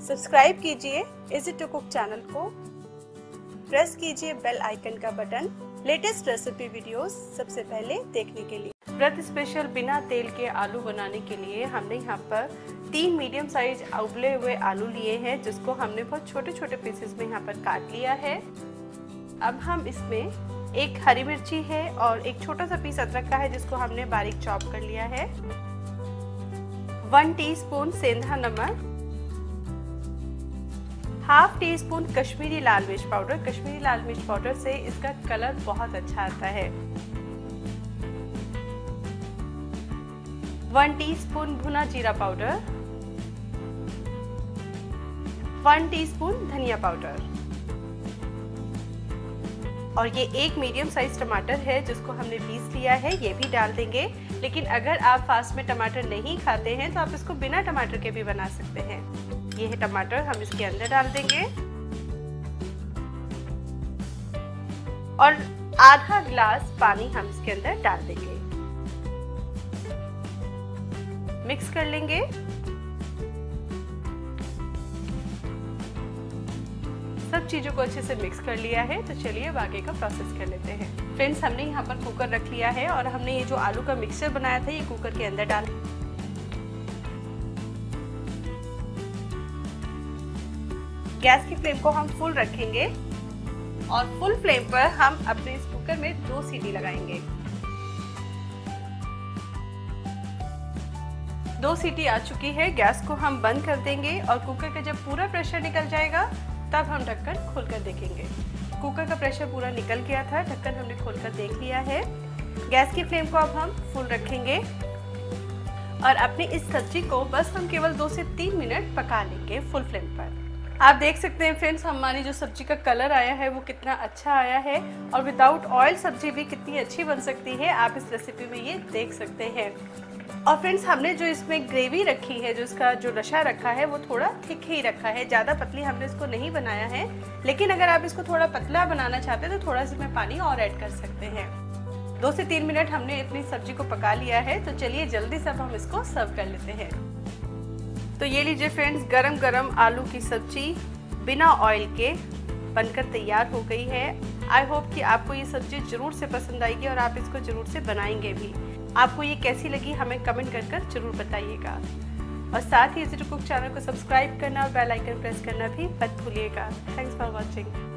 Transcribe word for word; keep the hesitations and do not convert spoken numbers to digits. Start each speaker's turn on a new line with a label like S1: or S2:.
S1: Subscribe कीजिए easy to cook channel को, press कीजिए बेल आइकन का बटन लेटेस्ट रेसिपी वीडियोस सबसे पहले देखने के लिए। व्रत स्पेशल बिना तेल के आलू बनाने के लिए हमने यहाँ पर तीन मीडियम साइज उबले हुए आलू लिए हैं, जिसको हमने बहुत छोटे छोटे पीसेस में यहाँ पर काट लिया है। अब हम इसमें एक हरी मिर्ची है और एक छोटा सा पीस अदरक का है, जिसको हमने बारीक चॉप कर लिया है। वन टीस्पून सेंधा नमक, हाफ टी स्पून कश्मीरी लाल मिर्च पाउडर। कश्मीरी लाल मिर्च पाउडर से इसका कलर बहुत अच्छा आता है। वन टीस्पून भुना जीरा पाउडर, वन टीस्पून धनिया पाउडर और ये एक मीडियम साइज टमाटर है जिसको हमने पीस लिया है, ये भी डाल देंगे। लेकिन अगर आप फास्ट में टमाटर नहीं खाते हैं तो आप इसको बिना टमाटर के भी बना सकते हैं। ये है टमाटर, हम इसके अंदर डाल देंगे और आधा गिलास पानी हम इसके अंदर डाल देंगे। मिक्स कर लेंगे। सब चीजों को अच्छे से मिक्स कर लिया है, तो चलिए अब आगे का प्रोसेस कर लेते हैं। फ्रेंड्स, हमने यहाँ पर कुकर रख लिया है और हमने ये जो आलू का मिक्सचर बनाया था ये कुकर के अंदर डाल। गैस की फ्लेम को हम फुल रखेंगे और फुल फ्लेम पर हम अपने इस कुकर में दो सीटी लगाएंगे। दो सीटी आ चुकी है, गैस को हम बंद कर देंगे और कुकर का जब पूरा प्रेशर निकल जाएगा तब हम ढक्कन खोलकर देखेंगे। कुकर का प्रेशर पूरा निकल गया था, ढक्कन हमने खोलकर देख लिया है। गैस की फ्लेम को अब हम फुल रखेंगे और अपनी इस सब्जी को बस हम केवल दो से तीन मिनट पका लेंगे फुल फ्लेम पर। आप देख सकते हैं फ्रेंड्स, हमारी जो सब्जी का कलर आया है वो कितना अच्छा आया है और विदाउट ऑयल सब्जी भी कितनी अच्छी बन सकती है, आप इस रेसिपी में ये देख सकते हैं। और फ्रेंड्स, हमने जो इसमें ग्रेवी रखी है, जो इसका जो रसा रखा है वो थोड़ा थिक ही रखा है, ज़्यादा पतली हमने इसको नहीं बनाया है। लेकिन अगर आप इसको थोड़ा पतला बनाना चाहते हैं तो थोड़ा सा इसमें पानी और ऐड कर सकते हैं। दो से तीन मिनट हमने अपनी सब्जी को पका लिया है, तो चलिए जल्दी से हम इसको सर्व कर लेते हैं। तो ये लीजिए फ्रेंड्स, गरम गरम आलू की सब्जी बिना ऑयल के बनकर तैयार हो गई है। आई होप कि आपको ये सब्जी जरूर से पसंद आएगी और आप इसको जरूर से बनाएंगे भी। आपको ये कैसी लगी हमें कमेंट कर कर जरूर बताइएगा और साथ ही इजी टू कुक चैनल को सब्सक्राइब करना और बेल आइकन प्रेस करना भी मत भूलिएगा। Thanks for watching.